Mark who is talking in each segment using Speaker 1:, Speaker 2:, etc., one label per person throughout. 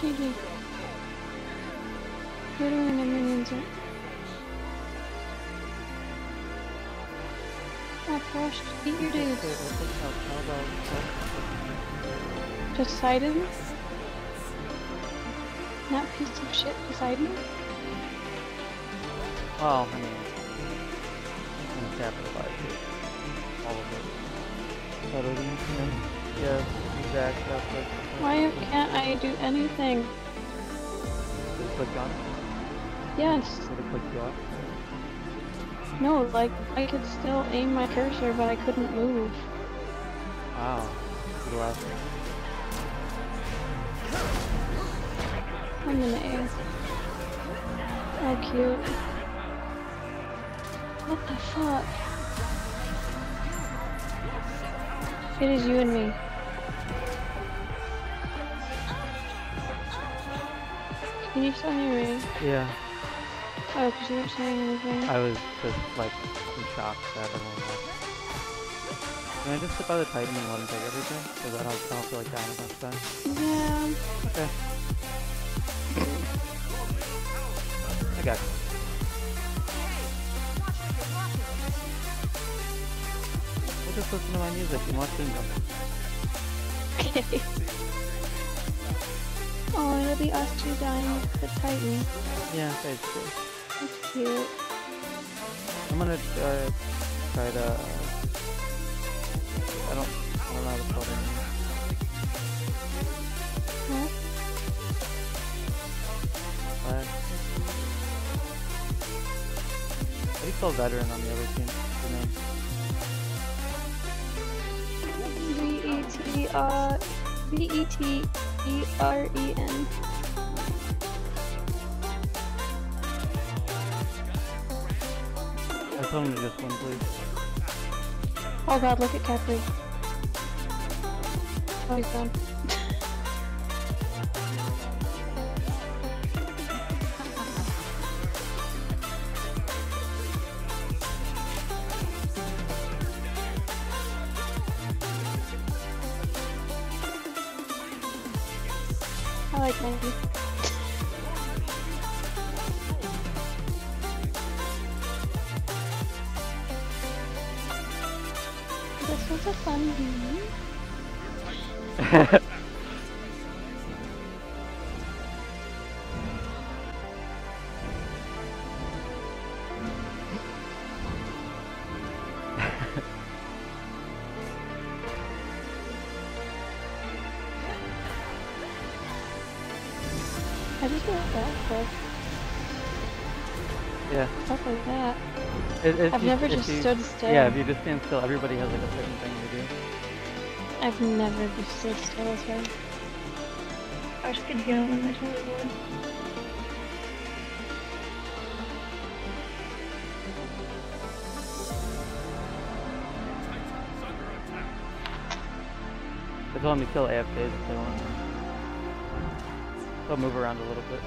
Speaker 1: GG. Literally no minions yet. Oh gosh, eat your dude. Poseidon? That piece of shit, Poseidon?
Speaker 2: Well, I mean, I'm gonna capitalize it. All of it. Totally, yes, exact, that's what.
Speaker 1: Why can't I do anything?
Speaker 2: Just click on it.
Speaker 1: Yes.
Speaker 2: Did it click you off?
Speaker 1: No, like, I could still aim my cursor, but I couldn't move.
Speaker 2: Wow. Good last one.
Speaker 1: I'm in the air. Oh, cute. What the fuck? It is you and me. Can you send me a ring?
Speaker 2: Yeah.
Speaker 1: Oh, because you weren't saying anything.
Speaker 2: I was just like in shock that everyone left. Can I just sit by the Titan and let him take everything? Because I don't feel like dying a bunch of times.
Speaker 1: Yeah.
Speaker 2: Okay. I got you. We'll just listen to my music and watch Kingdom.
Speaker 1: Okay. Oh, it'll be us two dying with the Titan.
Speaker 2: Yeah, basically.
Speaker 1: That's cute.
Speaker 2: I'm gonna try to. I don't know how to spell their name.
Speaker 1: Huh?
Speaker 2: Flash. How do you spell veteran on the other team? The name.
Speaker 1: V-E-T-E-R-E-N.
Speaker 2: I told him to just win, please.
Speaker 1: Oh god, look at Capri. Oh, he's gone. I like Maggie. This was a fun game. I just went back quick.
Speaker 2: Yeah.
Speaker 1: Stuff like that.
Speaker 2: If
Speaker 1: I've
Speaker 2: you-
Speaker 1: never
Speaker 2: if
Speaker 1: just
Speaker 2: you-
Speaker 1: stood still.
Speaker 2: Yeah, if you just stand still, everybody has like a certain thing to do.
Speaker 1: I've never just stood still as her.
Speaker 3: I just could heal them, I totally would.
Speaker 2: They told me to kill AFKs if they want. They'll move around a little bit.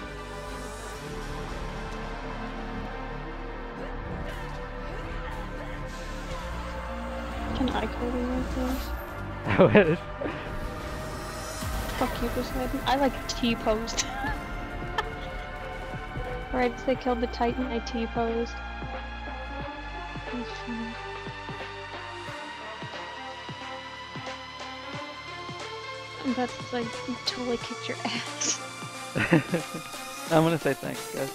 Speaker 1: Can I kill you like this?
Speaker 2: I wish.
Speaker 1: Fuck you, Poseidon. I like T-posed. Right, they killed the Titan, I T-posed. That's funny. That's like, you totally kicked your ass.
Speaker 2: I'm gonna say thanks, guys.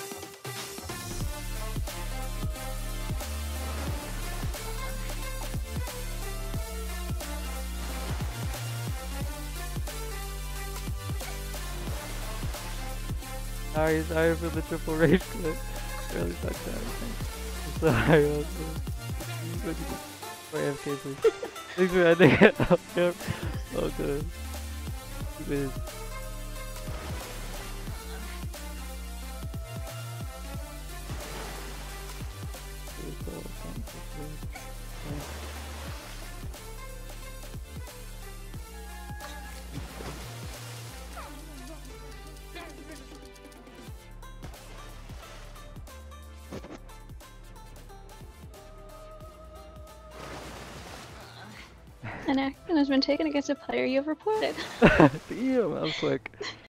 Speaker 2: Sorry for the triple rage quit. Really sucked at everything. Sorry, also. For AFK, please. Thanks for ending it. Oh, good. Good.
Speaker 1: An action has been taken against a player you have reported.
Speaker 2: Damn, that was quick.